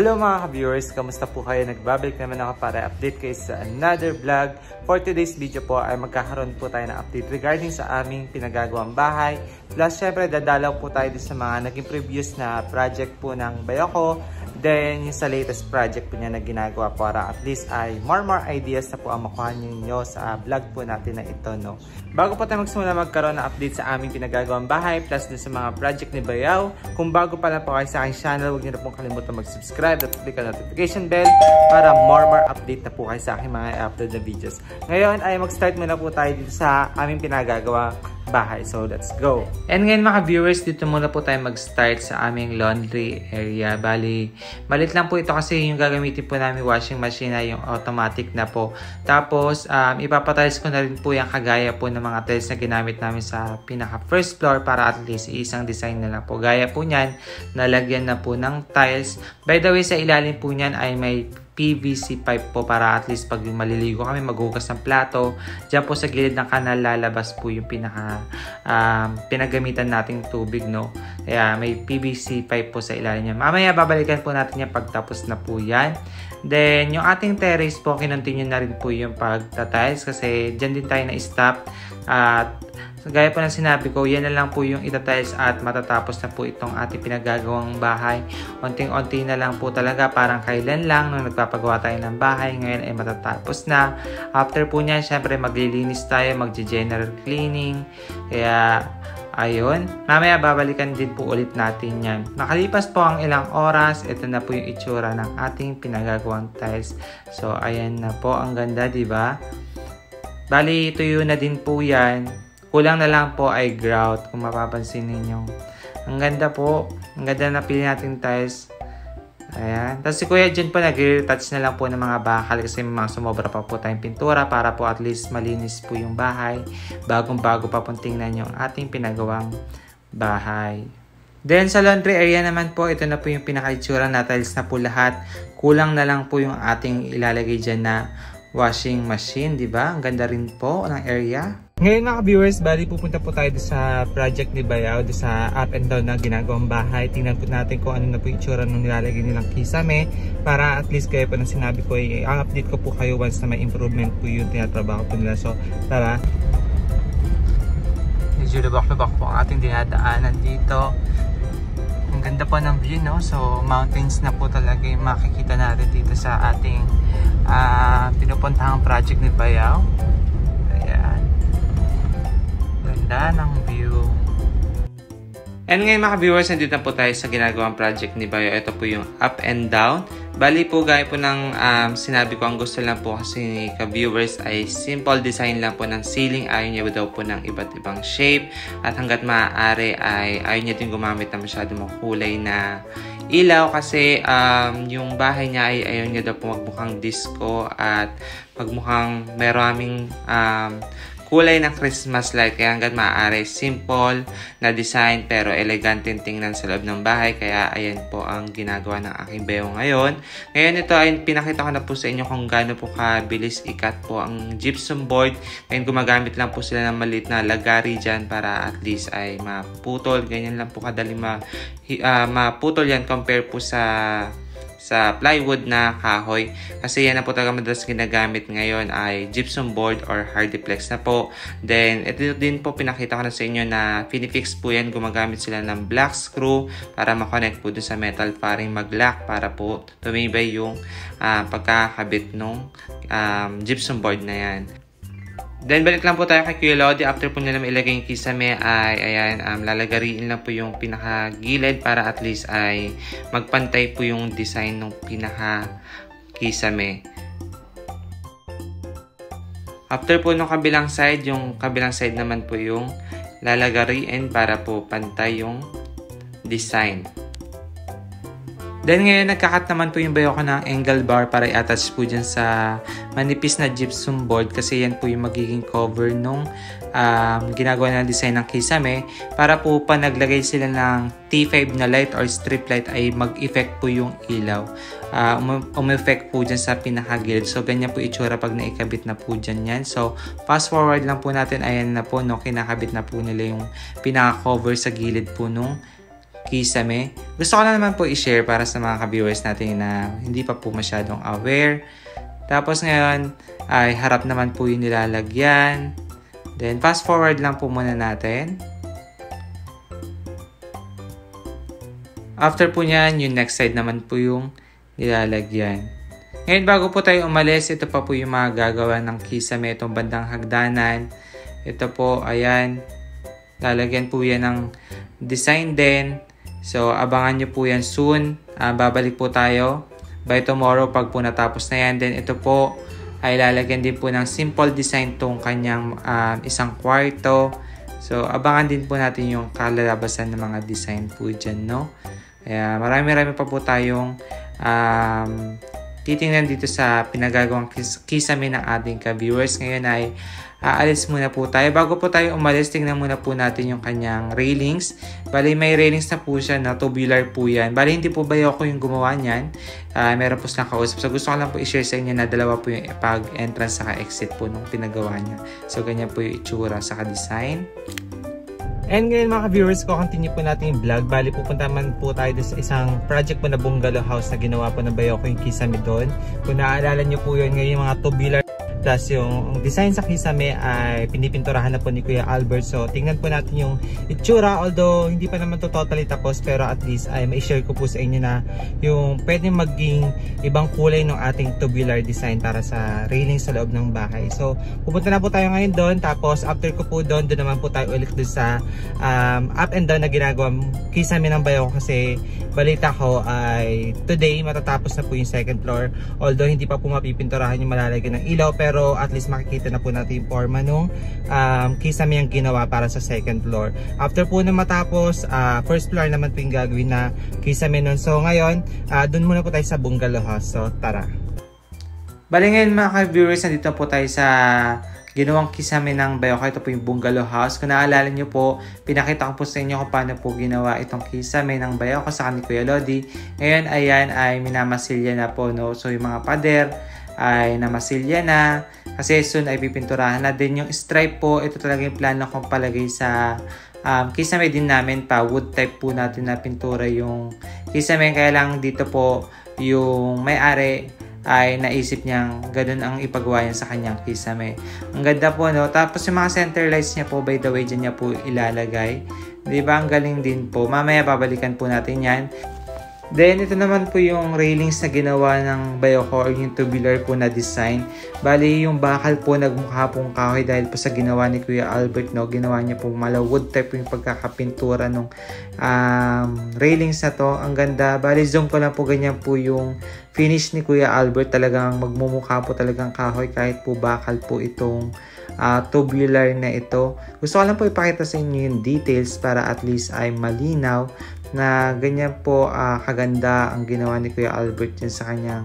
Hello mga ka-viewers, kamusta po kayo? Nagbabalik naman ako para update kayo sa another vlog. For today's video po ay magkakaroon po tayo ng update regarding sa aming pinagagawang bahay. Plus syempre dadalaw po tayo sa mga naging previous na project po ng bayo ko. Then yung sa latest project po niya na ginagawa para at least ay more ideas na po ang makuha niyo sa vlog po natin na ito, no? Bago po tayo magsimula magkaroon ng update sa aming pinagagawang bahay plus dun sa mga project ni Bayaw, kung bago pa lang po kayo sa aking channel, huwag niyo na pong kalimutan mag-subscribe at click ang notification bell para more update na po kayo sa aking mga upload na videos. Ngayon ay mag-start muna po tayo dito sa aming pinagagawang bahay. So let's go! And ngayon mga viewers, dito muna po tayo mag-start sa aming laundry area. Bali, malit lang po ito kasi yung gagamitin po namin washing machine na yung automatic na po. Tapos, ipapatiles ko na rin po yung kagaya po ng mga tiles na ginamit namin sa pinaka first floor para at least isang design na lang po. Gaya po niyan, nalagyan na po ng tiles. By the way, sa ilalim po niyan ay may PVC pipe po para at least pag maliligo kami maghugas ng plato, diyan po sa gilid ng kanal lalabas po yung pinaka pinagamitan nating tubig, no? Kaya may PVC pipe po sa ilalim niya. Mamaya babalikan po natin yan pagtapos na po yan. Then yung ating terrace po, kinontinue na rin po yung pagtatiles kasi dyan din tayo na-stop. At gaya po ng sinabi ko, yan na lang po yung itatiles at matatapos na po itong ating pinagagawang bahay. Unting-unti na lang po talaga, parang kailan lang nung nagpapagawa tayo ng bahay, ngayon ay matatapos na. After po niyan, syempre maglilinis tayo, magje-general cleaning. Kaya ayun, mamaya babalikan din po ulit natin yan. Nakalipas po ang ilang oras, ito na po yung itsura ng ating pinagagawang tiles. So ayan na po, ang ganda, diba? Bali, tuyo na din po yan. Kulang na lang po ay grout, kung mapapansin ninyo. Ang ganda po. Ang ganda na pili natin tiles. Ayan. Tapos si Kuya Jen po nag-retouch na lang po ng mga bakal kasi may mga sumobra pa po tayong pintura para po at least malinis po yung bahay. Bagong-bago pa po tingnan yung ating pinagawang bahay. Then sa laundry area naman po, ito na po yung pinaka-itsura na tiles na po lahat. Kulang na lang po yung ating ilalagay dyan na washing machine, di ba? Ang ganda rin po ng area. Ngayon mga viewers, bali pupunta po tayo sa project ni Bayaw, sa up and down na ginagawang bahay. Tingnan po natin kung ano na po yung itsura nung nilalagay nilang kisame para at least kayo po nang sinabi ko, i-update ko po kayo once na may improvement po yung tinatrabaho po nila. So tara, medyo lubak-lubak po ang ating dinadaanan dito. Ang ganda po ng view, no? So mountains na po talaga yung makikita natin dito sa ating pinupuntahang project ni Bayaw. Ayan, ganda ng view. And ngayon mga viewers, nandito na po tayo sa ginagawang project ni Bayaw. Ito po yung up and down. Bali po gaya po ng sinabi ko, ang gusto lang po kasi ni ka-viewers ay simple design lang po ng ceiling. Ayaw niya daw po ng iba't ibang shape. At hanggat maaari ay ayaw niya din gumamit na masyadong kulay na ilaw kasi yung bahay niya ay ayaw niya daw po magmukhang disco at magmukhang maraming kulay ng Christmas light. Kaya hanggang maaari simple na design pero elegante tingnan sa loob ng bahay. Kaya ayan po ang ginagawa ng aking bayo ngayon. Ngayon ito ay pinakita ko na po sa inyo kung gaano po kabilis ikat po ang gypsum board. Ngayon gumagamit lang po sila ng maliit na lagari dyan para at least ay maputol. Ganyan lang po kadali maputol yan compare po sa plywood na kahoy. Kasi yan na po talaga madalas ginagamit ngayon ay gypsum board or hardiplex na po. Then, ito din po pinakita ko na sa inyo na finifix po yan. Gumagamit sila ng black screw para makonect po dun sa metal paring mag-lock para po tumibay yung pagkakabit ng gypsum board na yan. Then, balik lang po tayo kay Kuya Lodi. After po nila mailagay yung kisame ay, ayan, lalagariin lang po yung pinaka-gilid para at least ay magpantay po yung design ng pinaka-kisame. After po ng kabilang side, yung kabilang side naman po yung lalagariin para po pantay yung design. Then ngayon nagkakat naman po yung bayo ko ng angle bar para i-attach po dyan sa manipis na gypsum board kasi yan po yung magiging cover nung ginagawa ng design ng kisame para po pa naglagay sila ng T5 na light or strip light ay mag-effect po yung ilaw. Effect po dyan sa pinakagilid. So ganyan po itsura pag naikabit na po dyan yan. So fast forward lang po natin, ayan na po, no, kinakabit na po nila yung pinaka-cover sa gilid po nung kisame. Gusto ko na naman po i-share para sa mga ka-viewers natin na hindi pa po masyadong aware. Tapos ngayon ay harap naman po yung nilalagyan. Then fast forward lang po muna natin. After po nyan, yung next side naman po yung nilalagyan. Ngayon bago po tayo umalis, ito pa po yung mga gagawa ng kisame, itong bandang hagdanan. Ito po, ayan, lalagyan po yan ng design din. So abangan nyo po yan soon. Babalik po tayo by tomorrow pag po natapos na yan. Then ito po ay lalagyan din po ng simple design tong kanyang isang kwarto. So abangan din po natin yung kalalabasan ng mga design po dyan, no? Kaya marami-rami pa po tayong titingnan dito sa pinagagawang kisame ng ating ka-viewers. Ngayon ay aalis muna po tayo. Bago po tayo umalis, tingnan muna po natin yung kanyang railings. Bali may railings na po siya na tubular po yan. Bali hindi po ba ako yung gumawa niyan. Meron po silang kausap. So gusto ko lang po i-share sa inyo na dalawa po yung pag-entrance saka exit po nung pinagawa niya. So ganyan po yung itsura saka design. And ngayon mga ka-viewers ko, continue po natin yung vlog. Bali pupunta man po tayo sa isang project po na bungalow house na ginawa po ng bayo ko yung kisame doon. Kung naaalala nyo po yun, ngayon yung mga tubular plus yung design sa kisame ay pinipinturahan na po ni Kuya Albert. So tingnan po natin yung itsura, although hindi pa naman to totally tapos, pero at least ay mai-share ko po sa inyo na yung pwedeng maging ibang kulay ng ating tubular design para sa railing sa loob ng bahay. So pupunta na po tayo ngayon doon, tapos after ko po doon naman po tayo ulit doon sa up and down na ginagawa kisame ng bayo ko, kasi balita ko ay today matatapos na po yung second floor, although hindi pa po mapipinturahan yung malalagyan ng ilaw, pero at least makikita na po natin yung forma nung kisame yung ginawa para sa second floor. After po na matapos, first floor naman po yung gagawin na kisame nun. So ngayon, dun muna po tayo sa bungalow house. So tara. Bali ngayon mga ka-viewers, nandito po tayo sa ginawang kisame ng bayo ko. Ito po yung bungalow house. Kung naalala nyo po, pinakita ko po sa inyo kung paano po ginawa itong kisame ng bayo ko sa kanil Kuya Lodi. Ngayon ayan ay minamasilya na po, no? So yung mga pader ay namasilya na kasi soon ay pipinturahan na din. Yung stripe po, ito talaga yung plano kong palagay sa kisame din namin pa. Wood type po natin na pintura yung kisame, kaya lang dito po yung may-ari ay naisip niyang ganun ang ipagawa niya sa kanyang kisame. Ang ganda po, no? Tapos yung mga center lights niya po, by the way, dyan niya po ilalagay. Diba? Ang galing din po. Mamaya babalikan po natin yan. Then, ito naman po yung railings na ginawa ng bayo ko, or yung tubular po na design. Bali, yung bakal po nagmukha pong kahoy dahil po sa ginawa ni Kuya Albert, no? Ginawa niya pong wood type yung pagkakapintura ng railings na to. Ang ganda. Bali, zoom ko lang po, ganyan po yung finish ni Kuya Albert. Talagang magmumukha po talagang kahoy kahit po bakal po itong tubular na ito. Gusto ko lang po ipakita sa inyo yung details para at least ay malinaw na ganyan po kaganda ang ginawa ni Kuya Albert yun sa kanyang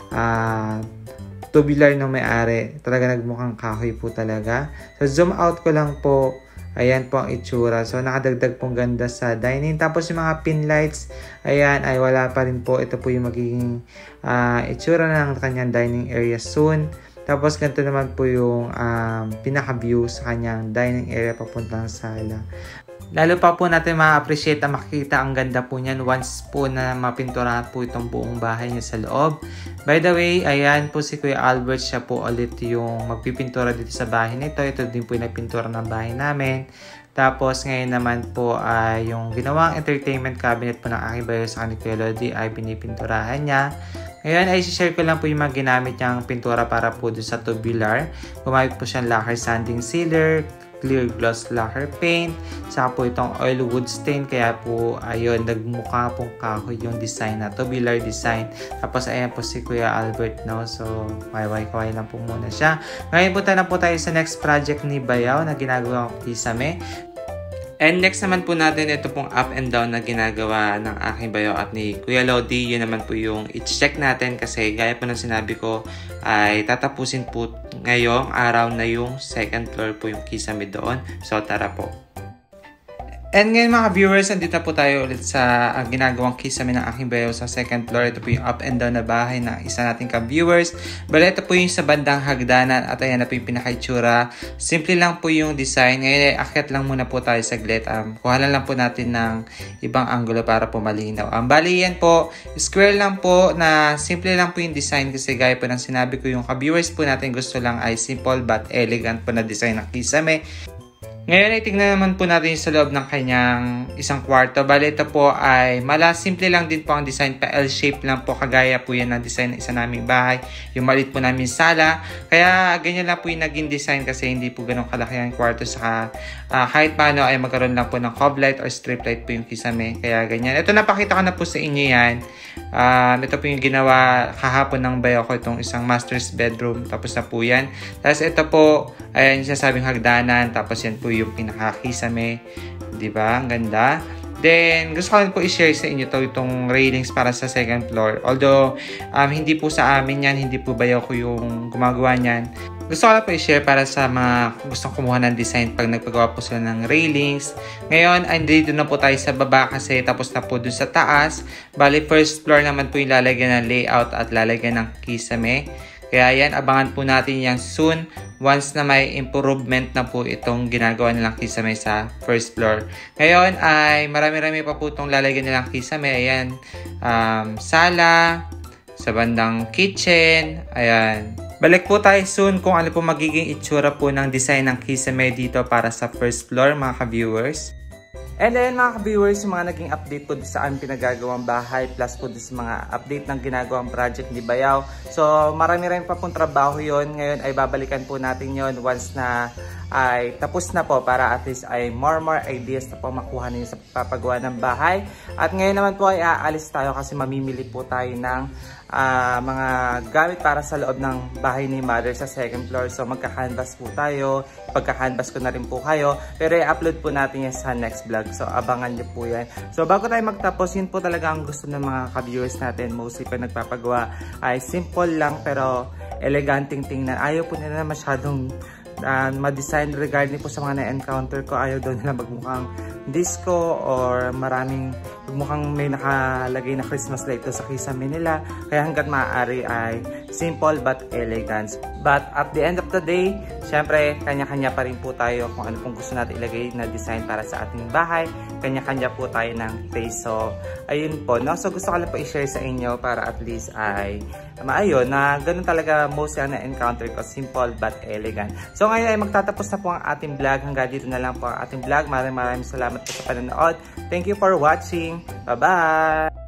tubular na may-ari. Talaga nagmukhang kahoy po talaga. So zoom out ko lang po. Ayan po ang itsura. So nakadagdag pong ganda sa dining. Tapos yung mga pin lights, ayan ay wala pa rin po. Ito po yung magiging itsura ng kanyang dining area soon. Tapos ganito naman po yung pinaka-view sa kanyang dining area papuntang sala. Lalo pa po natin ma-appreciate at makikita ang ganda po niyan once po na mapinturahan po itong buong bahay niya sa loob. By the way, ayan po si Kuya Albert, siya po ulit yung magpipintura dito sa bahay nito. Ito din po yung nagpintura ng bahay namin. Tapos ngayon naman po ay yung ginawang entertainment cabinet po ng aking bayo sa kanil Kuya Lodi ay pinipinturahan niya. Ngayon ay share ko lang po yung mga ginamit niyang pintura para po doon sa tubular. Gumamit po siyang lacquer sanding sealer, clear gloss lacquer paint, saka po itong oil wood stain, kaya po ayun, nagmukha pong kahoy yung design na tubular design. Tapos ayan po si Kuya Albert, no? So kaway lang po muna siya. Ngayon punta na po tayo sa next project ni Bayaw na ginagawa ko kisame. And next naman po natin, ito pong up and down na ginagawa ng aking bayo at ni Kuya Lodi. Yun naman po yung i-check natin kasi gaya po ng sinabi ko ay tatapusin po ngayong araw na yung second floor po yung kisame doon. So tara po. And ngayon mga viewers, andito po tayo ulit sa ginagawang kisame ng aking bayaw sa second floor. Ito po yung up and down na bahay ng isa nating ka-viewers. Bale, ito po yung sa bandang hagdanan at ayan na po yung pinaka-itsura. Simple lang po yung design. Ngayon ay akyat lang muna po tayo saglit. Kuha lang po natin ng ibang angulo para po malinaw. Bali yan po, square lang po na simple lang po yung design kasi gaya po ng sinabi ko yung ka-viewers po natin gusto lang ay simple but elegant po na design ng kisame. Ngayon ay tingnan naman po natin sa loob ng kanyang isang kwarto. Bale, ito po ay simple lang din po ang design. Pa L-shape lang po. Kagaya po yan ng design ng isa naming bahay. Yung maliit po namin sala. Kaya ganyan lang po yung naging design kasi hindi po ganun kalaki ang kwarto. Saka kahit paano ay magkaroon lang po ng cob light or strip light po yung kisame. Kaya ganyan. Ito napakita ko na po sa inyo yan. Ito po yung ginawa kahapon ng bayo ko. Itong isang master's bedroom. Tapos na po yan. Tapos ito po, ayan yung sinasabing hagdanan. Tapos yan po yung pinakakisame, di ba? Ang ganda. Then, gusto ko rin po i-share sa inyo itong railings para sa second floor. Although, hindi po sa amin yan, hindi po bayaw ko yung gumagawa niyan. Gusto ko lang po i-share para sa mga gustong kumuha ng design pag nagpagawa po sila ng railings. Ngayon, andito na po tayo sa baba kasi tapos na po dun sa taas. Bali, first floor naman po yung lalagyan ng layout at lalagyan ng kisame. Kaya yan, abangan po natin yan soon once na may improvement na po itong ginagawa nilang kisame sa first floor. Ngayon ay marami-rami pa po itong lalagyan nilang kisame. Ayan, sala, sa bandang kitchen, ayan. Balik po tayo soon kung ano po magiging itsura po ng design ng kisame dito para sa first floor mga ka-viewers. And then mga ka-viewers, yung mga naging update po sa aming pinagagawang bahay plus po sa mga update ng ginagawang project ni Bayaw. So marami rin pa pong trabaho yon. Ngayon ay babalikan po natin yon once na ay tapos na po para at least ay more ideas na po makuha ninyo sa papagawa ng bahay. At ngayon naman po ay aalis tayo kasi mamimili po tayo ng mga gamit para sa loob ng bahay ni Mother sa second floor. So magka-canvas po tayo. Pagka-canvas ko na rin po kayo. Pero i-upload po natin yan sa next vlog. So abangan nyo po yan. So bago tayo magtapos, yun po talaga ang gusto ng mga ka-viewers natin. Mostly pag nagpapagawa ay simple lang pero eleganting tingnan. Ayaw po nila masyadong ma-design regarding po sa mga na-encounter ko. Ayaw daw nila magmukhang disco or magmukhang may nakalagay na Christmas light sa kisame nila. Kaya hanggat maaari ay simple but elegant. But at the end of the day, syempre kanya-kanya pa rin po tayo kung ano pong gusto natin ilagay na design para sa ating bahay. Kanya-kanya po tayo ng taste. So ayun po, no? So gusto ko lang po i-share sa inyo para at least ay maayon na ganun talaga most na encounter ko, simple but elegant. So ngayon ay magtatapos na po ang ating vlog. Hanggang dito na lang po ang ating vlog. Maraming salamat po sa panonood. Thank you for watching. Bye-bye!